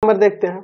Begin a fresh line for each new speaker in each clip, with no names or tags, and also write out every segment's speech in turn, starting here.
Number देखते हैं,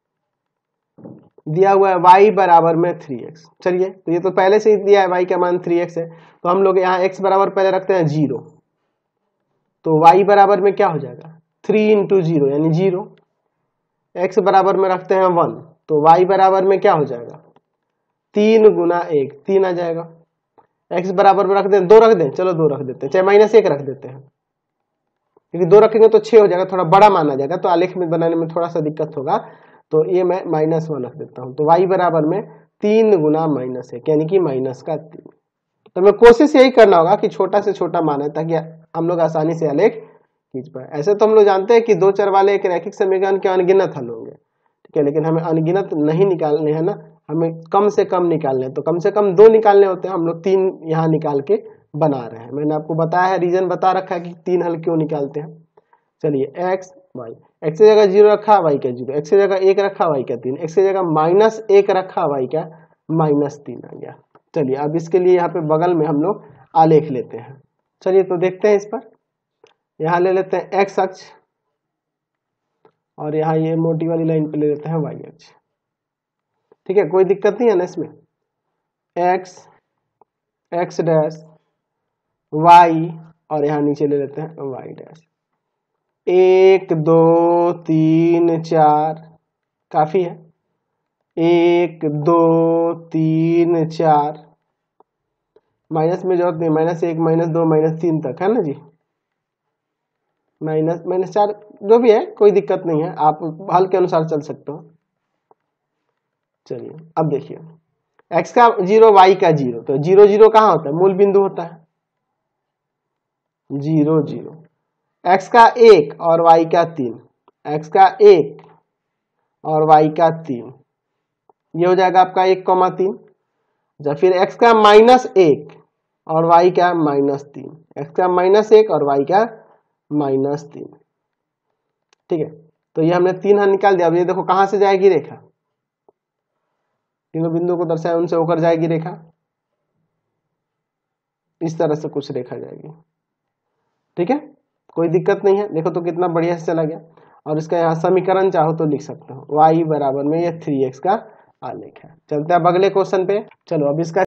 दिया हुआ है y बराबर में 3x। चलिए, तो ये तो पहले से ही दिया है, y का मान 3x है, तो हम लोग यहाँ x बराबर पहले रखते हैं 0, तो y बराबर में क्या हो जाएगा 3 इंटू 0 यानी 0। x बराबर में रखते हैं 1, तो y बराबर में क्या हो जाएगा 3 गुना 1, 3 आ जाएगा। x बराबर में रख दें 2, रख दें, चलो 2 रख देते हैं, चाहे -1 रख देते हैं, क्योंकि 2 रखेंगे तो 6 हो जाएगा, थोड़ा बड़ा माना जाएगा, तो आलेख में बनाने में थोड़ा सा दिक्कत होगा, तो ये मैं -1 रख देता हूँ। तो y बराबर में 3 गुना -1 यानी कि -3। तो मैं कोशिश यही करना होगा कि छोटा से छोटा मान है, ताकि हम लोग आसानी से आलेख खींच पाए। ऐसे तो हम लोग जानते हैं कि 2 चर वाले एक रैखिक समीकरण के अनगिनत हल होंगे, ठीक है, लेकिन हमें अनगिनत नहीं निकालने हैं ना, हमें कम से कम निकालने हैं, तो कम से कम 2 निकालने होते हैं, हम लोग 3 यहाँ निकाल के बना रहे हैं। मैंने आपको बताया है, रीजन बता रखा है कि 3 हल क्यों निकालते हैं। चलिए, x y, x की जगह 0 रखा, y का 0, x की जगह 1 रखा, y का 3, x की जगह -1 रखा, y का -3 आ गया। चलिए, अब इसके लिए यहाँ पे बगल में हम लोग आलेख लेते हैं। चलिए, तो देखते हैं इस पर, यहाँ ले लेते हैं x अक्ष, और यहाँ ये मोटी वाली लाइन पे ले लेते हैं y अक्ष। ठीक है, कोई दिक्कत नहीं है ना इसमें। x, x डैश, y, और यहाँ नीचे ले लेते हैं y डैश। 1 2 3 4 काफी है, 1 2 3 4, माइनस में जरूरत नहीं, -1 -2 -3 तक है ना जी, -4 जो भी है कोई दिक्कत नहीं है, आप हल के अनुसार चल सकते हो। चलिए, अब देखिए, x का 0 y का 0, तो 0 0 कहाँ होता है, मूल बिंदु होता है, 0 0। x का 1 और y का 3, x का 1 और y का 3, ये हो जाएगा आपका 1,3। जब फिर x का -1 और y का -3, x का -1 और y का -3, ठीक है, तो ये हमने 3 हल निकाल दिया। अब ये देखो कहां से जाएगी रेखा, तीनों बिंदुओं को दर्शाए उनसे होकर जाएगी रेखा, इस तरह से कुछ रेखा जाएगी। ठीक है, कोई दिक्कत नहीं है, देखो तो कितना बढ़िया से चला गया। और इसका यहाँ समीकरण चाहो तो लिख सकते हो, y बराबर में ये 3x का आलेख है। चलते हैं अब अगले क्वेश्चन पे। चलो, अब इसका